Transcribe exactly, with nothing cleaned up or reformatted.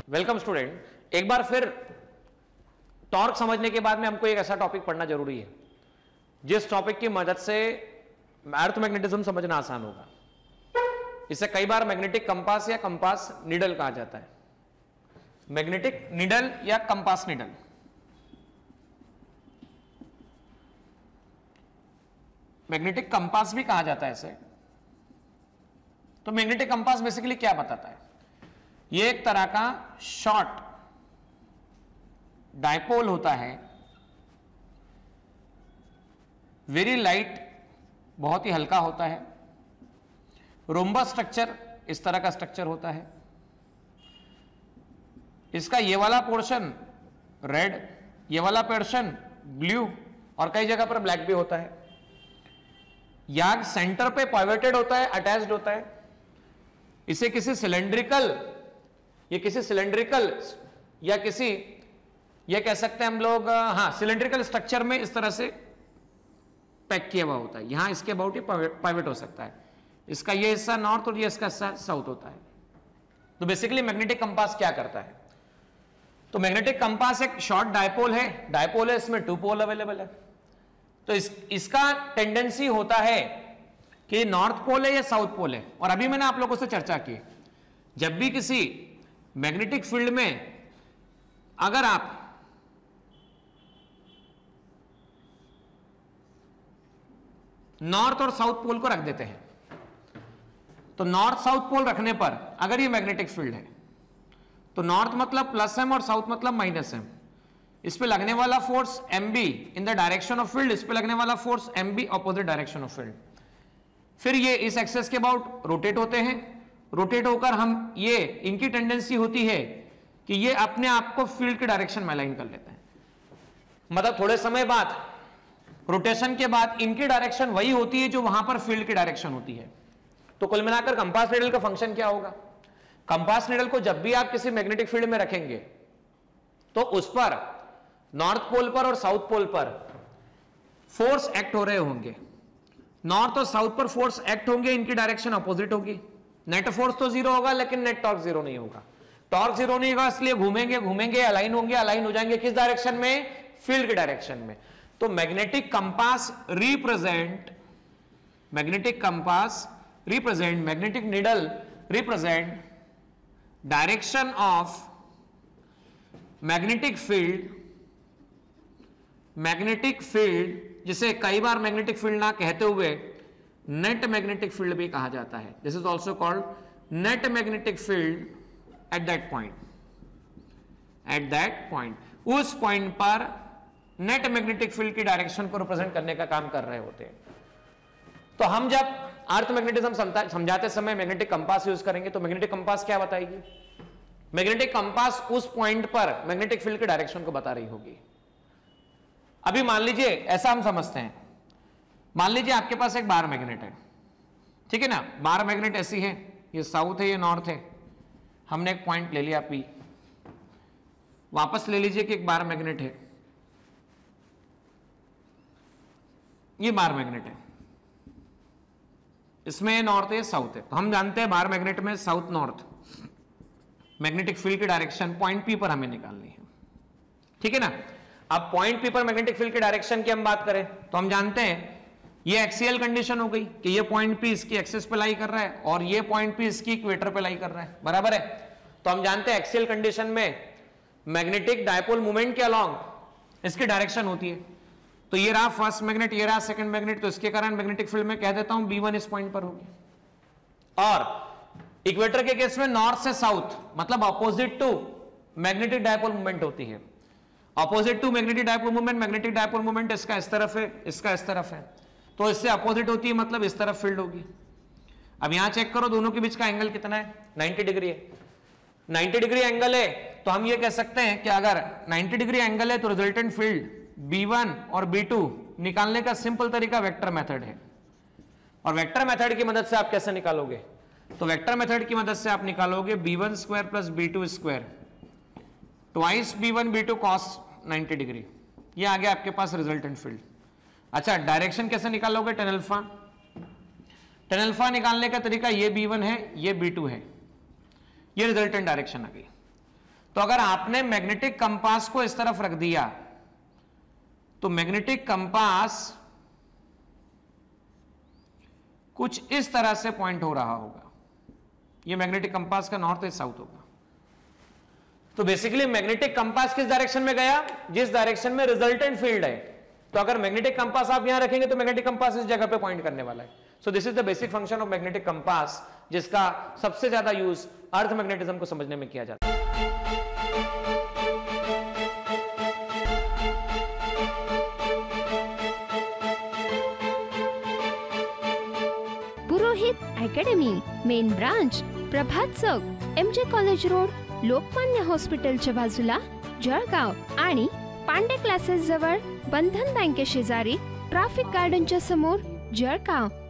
Welcome student. एक बार फिर torque समझने के बाद में हमको एक ऐसा टॉपिक पढ़ना जरूरी है जिस टॉपिक की मदद से अर्थ मैग्नेटिज्म समझना आसान होगा। इसे कई बार मैग्नेटिक कंपास या कंपास नीडल कहा जाता है। मैग्नेटिक नीडल या कंपास नीडल। मैग्नेटिक कंपास भी कहा जाता है इसे। तो मैग्नेटिक कंपास बेसिकली क्या बताता है? यह एक तरह का शॉर्ट डायपोल होता है, वेरी लाइट, बहुत ही हल्का होता है। रोम्बस स्ट्रक्चर इस तरह का स्ट्रक्चर होता है। इसका ये वाला पोर्शन रेड, ये वाला पोर्शन ब्लू और कई जगह पर ब्लैक भी होता है। याग सेंटर पे पाइवटेड होता है, अटैच्ड होता है। इसे किसी सिलेंड्रिकल ये किसी सिलेंड्रिकल या किसी ये कह सकते हैं हम लोग, हाँ, सिलेंड्रिकल स्ट्रक्चर में इस तरह से पैक किया हुआ होता है। यहां इसके अबाउट ही पाइवट हो सकता है। इसका ये हिस्सा नॉर्थ और ये इसका हिस्सा साउथ होता है। तो बेसिकली मैग्नेटिक कंपास क्या करता है? तो मैग्नेटिक कंपास एक शॉर्ट डायपोल है। डायपोल है, इसमें टू पोल अवेलेबल है। तो इस, इसका टेंडेंसी होता है कि नॉर्थ पोल है या साउथ पोल है। और अभी मैंने आप लोगों से चर्चा की, जब भी किसी मैग्नेटिक फील्ड में अगर आप नॉर्थ और साउथ पोल को रख देते हैं, तो नॉर्थ साउथ पोल रखने पर अगर ये मैग्नेटिक फील्ड है तो नॉर्थ मतलब प्लस एम और साउथ मतलब माइनस एम। इस पे लगने वाला force M B in the direction of field, इस पे लगने वाला force M B opposite direction of field. फिर ये इस एक्सेस के अबाउट रोटेट होते हैं। रोटेट होकर हम ये इनकी टेंडेंसी होती है कि ये अपने आप को फील्ड के डायरेक्शन में अलाइन कर लेते हैं। मतलब थोड़े समय बाद, रोटेशन के बाद इनकी डायरेक्शन वही होती है जो वहां पर फील्ड की डायरेक्शन होती है। तो कुल मिलाकर कंपास नीडल का फंक्शन क्या होगा? कंपास नीडल को जब भी आप किसी मैग्नेटिक फील्ड में रखेंगे तो उस पर नॉर्थ पोल पर और साउथ पोल पर फोर्स एक्ट हो रहे होंगे। नॉर्थ और साउथ पर फोर्स एक्ट होंगे, इनकी डायरेक्शन अपोजिट होगी। नेट फोर्स तो जीरो होगा लेकिन नेट टॉर्क जीरो नहीं होगा। टॉर्क जीरो नहीं होगा, इसलिए घूमेंगे घूमेंगे अलाइन होंगे, अलाइन हो जाएंगे किस डायरेक्शन में? फील्ड की डायरेक्शन में। तो magnetic compass represent magnetic compass represent magnetic needle represent direction of magnetic field magnetic field जिसे कई बार मैग्नेटिक फील्ड ना कहते हुए नेट मैग्नेटिक फील्ड भी कहा जाता है। This is also called net magnetic field at that point at that point उस पॉइंट पर नेट मैग्नेटिक फील्ड की डायरेक्शन को रिप्रेजेंट करने का काम कर रहे होते हैं। तो हम जब अर्थ मैग्नेटिज्म समझाते समय मैग्नेटिक कंपास यूज करेंगे तो मैग्नेटिक कंपास क्या बताएगी? मैग्नेटिक कंपास उस पॉइंट पर मैग्नेटिक फील्ड की डायरेक्शन को बता रही होगी। अभी मान लीजिए, ऐसा हम समझते हैं, मान लीजिए आपके पास एक बार मैग्नेट है, ठीक है ना। बार मैग्नेट ऐसी है, ये साउथ है, ये नॉर्थ है। हमने एक पॉइंट ले लिया पी, वापस ले लीजिए कि एक बार मैग्नेट है, ये बार मैग्नेट है, इसमें नॉर्थ है, साउथ है। तो हम जानते हैं बार मैग्नेट में साउथ नॉर्थ मैग्नेटिक फील्ड की डायरेक्शन पॉइंट पी पर हमें निकालनी है, ठीक है ना। अब पॉइंट पी पर मैग्नेटिक फील्ड की डायरेक्शन की हम बात करें तो हम जानते हैं ये एक्सियल कंडीशन हो गई कि ये पॉइंट पी इसकी एक्सिस पे लाई कर रहा है और ये पॉइंट पी इसकी इक्वेटर पे लाई कर रहा है, बराबर है। तो हम जानते हैं एक्सियल कंडीशन में मैग्नेटिक डायपोल मोमेंट के अलोंग इसकी डायरेक्शन होती है। तो ये रहा फर्स्ट मैग्नेट, ये रहा सेकंड मैग्नेट, तो इसके कारण मैग्नेटिक फील्ड में कह देता हूं बी वन इस पॉइंट पर होगी। और इक्वेटर के केस में नॉर्थ से साउथ मतलब opposite to magnetic dipole movement होती है। Opposite to magnetic dipole movement, magnetic dipole movement इसका इस तरफ है, इसका इस तरफ है, तो इससे अपोजिट होती है मतलब इस तरफ फील्ड होगी। अब यहां चेक करो दोनों के बीच का एंगल कितना है? नाइंटी डिग्री है। नाइंटी डिग्री एंगल है तो हम ये कह सकते हैं कि अगर नाइंटी डिग्री एंगल है तो रिजल्टेंट फील्ड बी वन और बी टू निकालने का सिंपल तरीका वेक्टर मेथड है। और वेक्टर मेथड की मदद से आप कैसे निकालोगे? तो वेक्टर मेथड की मदद से आप निकालोगे B one square plus B two square twice B one B two cos ninety degree. ये आ गया आपके पास रिजल्टेंट फील्ड। अच्छा, डायरेक्शन कैसे निकालोगे? टेन अल्फा टेन अल्फा निकालने का तरीका ये बी वन है, ये बी टू है, ये रिजल्टेंट डायरेक्शन आ गई। तो अगर आपने मैग्नेटिक कंपास को इस तरफ रख दिया तो मैग्नेटिक कंपास कुछ इस तरह से पॉइंट हो रहा होगा। ये मैग्नेटिक कंपास का नॉर्थ इज साउथ होगा। तो बेसिकली मैग्नेटिक कंपास किस डायरेक्शन में गया? जिस डायरेक्शन में रिजल्टेंट फील्ड है। तो अगर मैग्नेटिक कंपास आप यहां रखेंगे तो मैग्नेटिक कंपास इस जगह पे पॉइंट करने वाला है। So this is the basic function of magnetic compass, जिसका सबसे ज्यादा यूज अर्थ मैग्नेटिज्म को समझने में किया जाता है। Purohit academy, main branch Prabhat Chowk, MJ college road, Lokmanya हॉस्पिटलच्या बाजूला, जळगाव आणि पांडे क्लासेस जवळ, बंधन बँके शेजारी, ट्रॅफिक गार्डनच्या समोर, जळगाव।